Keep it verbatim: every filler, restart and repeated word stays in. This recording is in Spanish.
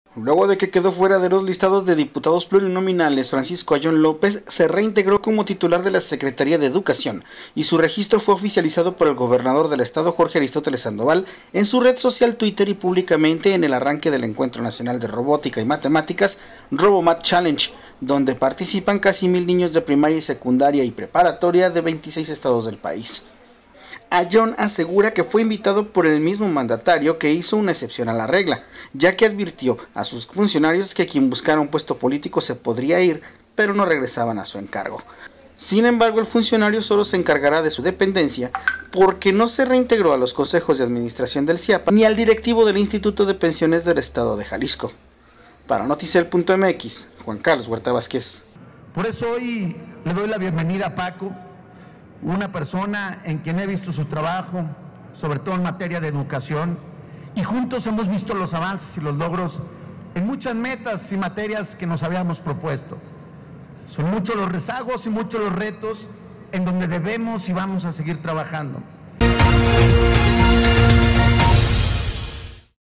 Luego de que quedó fuera de los listados de diputados plurinominales, Francisco Ayllón López se reintegró como titular de la Secretaría de Educación y su registro fue oficializado por el gobernador del estado, Jorge Aristóteles Sandoval, en su red social Twitter y públicamente en el arranque del Encuentro Nacional de Robótica y Matemáticas, RoboMat Challenge, donde participan casi mil niños de primaria y secundaria y preparatoria de veintiséis estados del país. Ayllón asegura que fue invitado por el mismo mandatario, que hizo una excepción a la regla, ya que advirtió a sus funcionarios que quien buscara un puesto político se podría ir, pero no regresaban a su encargo. Sin embargo, el funcionario solo se encargará de su dependencia porque no se reintegró a los consejos de administración del CIAPA ni al directivo del Instituto de Pensiones del Estado de Jalisco. Para Noticel punto m x, Juan Carlos Huerta Vázquez. Por eso hoy le doy la bienvenida a Paco, una persona en quien he visto su trabajo, sobre todo en materia de educación, y juntos hemos visto los avances y los logros en muchas metas y materias que nos habíamos propuesto. Son muchos los rezagos y muchos los retos en donde debemos y vamos a seguir trabajando.